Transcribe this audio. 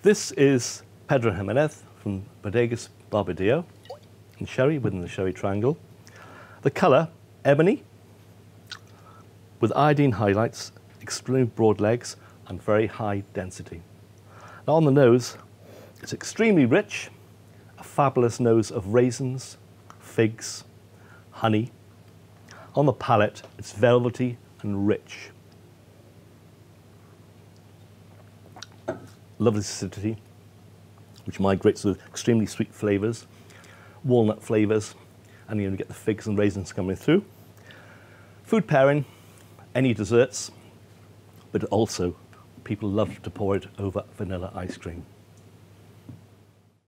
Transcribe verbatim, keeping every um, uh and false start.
This is Pedro Ximénez from Bodegas Barbadillo in sherry, within the sherry triangle. The colour, ebony, with iodine highlights, extremely broad legs and very high density. Now on the nose, it's extremely rich, a fabulous nose of raisins, figs, honey. On the palate, it's velvety and rich. Lovely acidity, which migrates with extremely sweet flavours, walnut flavours, and you get the figs and raisins coming through. Food pairing, any desserts, but also people love to pour it over vanilla ice cream.